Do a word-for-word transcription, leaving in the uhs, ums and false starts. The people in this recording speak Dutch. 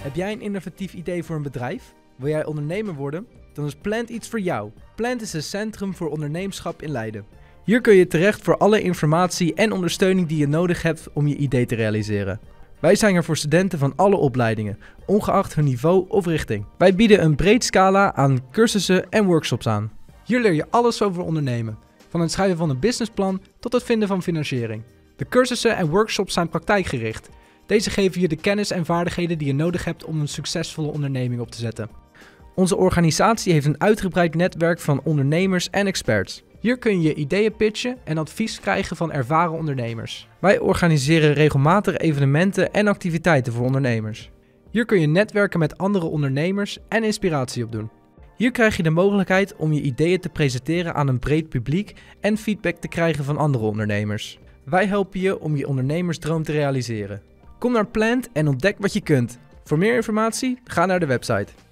Heb jij een innovatief idee voor een bedrijf? Wil jij ondernemer worden? Dan is Plant iets voor jou. Plant is een centrum voor ondernemerschap in Leiden. Hier kun je terecht voor alle informatie en ondersteuning die je nodig hebt om je idee te realiseren. Wij zijn er voor studenten van alle opleidingen, ongeacht hun niveau of richting. Wij bieden een breed scala aan cursussen en workshops aan. Hier leer je alles over ondernemen, van het schrijven van een businessplan tot het vinden van financiering. De cursussen en workshops zijn praktijkgericht. Deze geven je de kennis en vaardigheden die je nodig hebt om een succesvolle onderneming op te zetten. Onze organisatie heeft een uitgebreid netwerk van ondernemers en experts. Hier kun je je ideeën pitchen en advies krijgen van ervaren ondernemers. Wij organiseren regelmatig evenementen en activiteiten voor ondernemers. Hier kun je netwerken met andere ondernemers en inspiratie opdoen. Hier krijg je de mogelijkheid om je ideeën te presenteren aan een breed publiek en feedback te krijgen van andere ondernemers. Wij helpen je om je ondernemersdroom te realiseren. Kom naar Plant en ontdek wat je kunt. Voor meer informatie, ga naar de website.